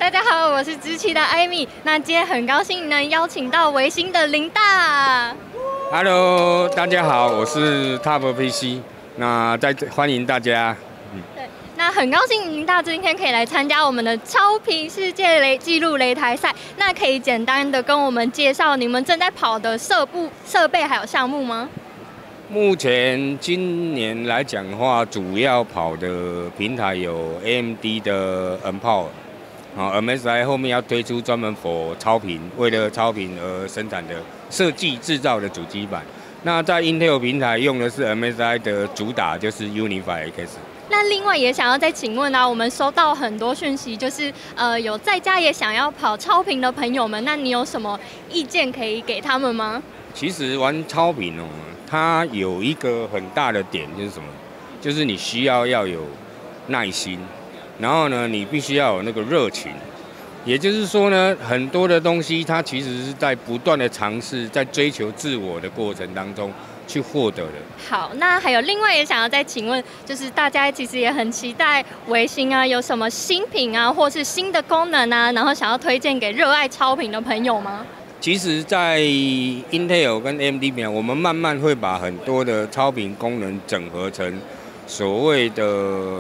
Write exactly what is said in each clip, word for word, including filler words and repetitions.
大家好，我是知期的艾米。那今天很高兴能邀请到微星的林大。 Hello， 大家好，我是 Toppc。那在欢迎大家。 嗯，对，那很高兴林大今天可以来参加我们的超频世界擂纪录擂台赛。那可以简单的跟我们介绍你们正在跑的设部设备还有项目吗？ 目前今年来讲的话，主要跑的平台有 A M D 的 M P O W E R， 啊 M S I 后面要推出专门 for 超频，为了超频而生产的设计制造的主机板。那在 Intel 平台用的是 M S I 的主打，就是 Unify X。 那另外也想要再请问啊，我们收到很多讯息，就是呃有在家也想要跑超频的朋友们，那你有什么意见可以给他们吗？ 其实玩超频哦，它有一个很大的点就是什么？就是你需要要有耐心，然后呢，你必须要有那个热情。也就是说呢，很多的东西它其实是在不断的尝试，在追求自我的过程当中去获得的。 好，那还有另外也想要再请问，就是大家其实也很期待微星啊有什么新品啊，或是新的功能啊，然后想要推荐给热爱超频的朋友吗？ 其实，在 Intel 跟 A M D 边，我们慢慢会把很多的超频功能整合成所谓的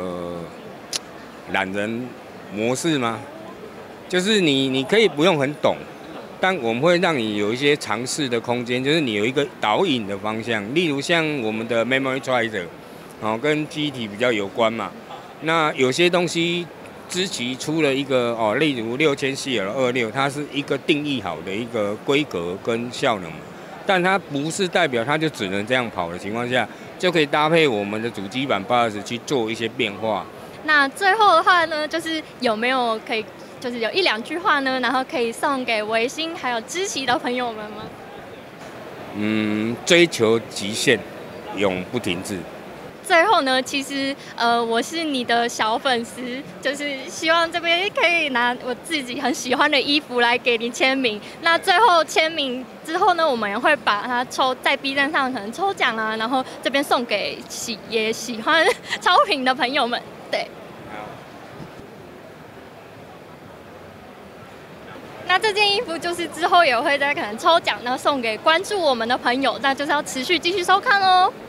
懒人模式吗？就是你你可以不用很懂，但我们会让你有一些尝试的空间，就是你有一个导引的方向。例如像我们的 Memory Tracer， 哦，跟记忆体比较有关嘛。那有些东西，知期出了一个哦，例如六千 C L 二六，它是一个定义好的一个规格跟效能，但它不是代表它就只能这样跑的情况下，就可以搭配我们的主机板八二十去做一些变化。 那最后的话呢，就是有没有可以？就是有一两句话呢，然后可以送给微星还有知期的朋友们吗？ 嗯，追求极限，永不停滞。 最后呢，其实呃，我是你的小粉丝，就是希望这边可以拿我自己很喜欢的衣服来给你签名。那最后签名之后呢，我们也会把它抽在 B 站上可能抽奖啊，然后这边送给喜也喜欢超频的朋友们。对。那这件衣服就是之后也会在可能抽奖，然后送给关注我们的朋友，那就是要持续继续收看哦。